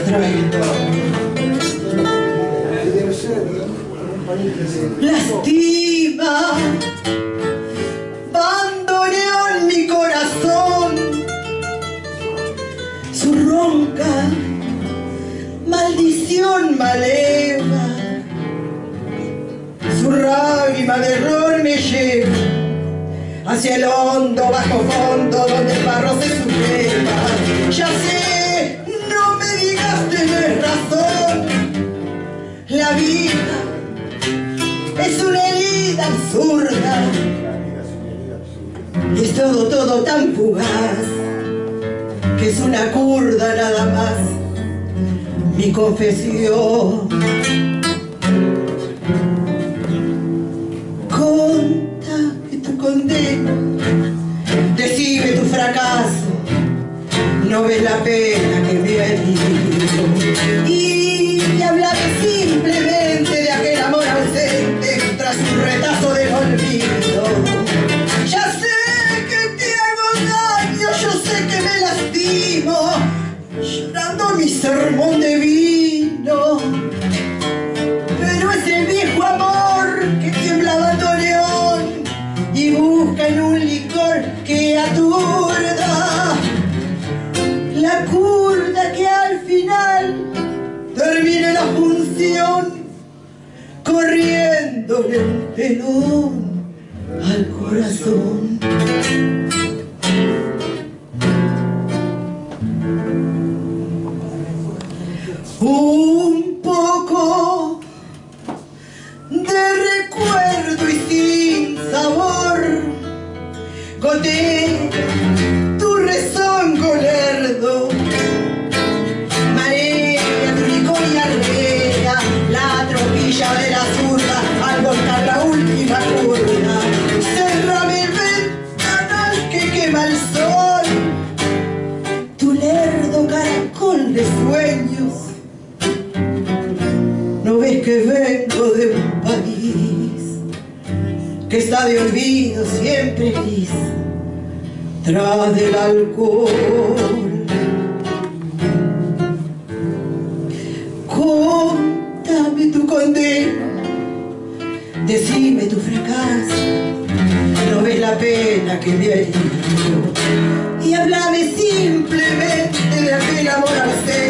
Lastima, bandoneó en mi corazón su ronca maldición maleva, su lágrima de error me lleva hacia el hondo bajo fondo donde el barro se subleva. Ya sé, no me digas tenés razón, la vida es una herida absurda y es todo tan fugaz que es una curda nada más. Mi confesión, contame tu condena, decime tu fracaso, no ves la pena que me ha herido y hablame simplemente de aquel amor ausente tras un retazo del olvido. Ya sé que te hago daño, yo sé que me lastimo, llorando mi sermón de vino, pero es el viejo amor que tiembla bandoneón y busca en un licor que aturda la curda que al final termine la función corriéndole un telón al corazón. Un poco de recuerdo y sin sabor gotea tu rezongo lerdo, marea tu licor y arrea la tropilla de la zurda al volcar la última curva. Cerrame el ventanal que quema el sol, tu lerdo caracol de sueños. ¿No ves que vengo de un país que está de olvido siempre gris tras del alcohol? Contame tu condena, decime tu fracaso, no ves la pena que me ha herido y háblame simplemente de aquel amor ausente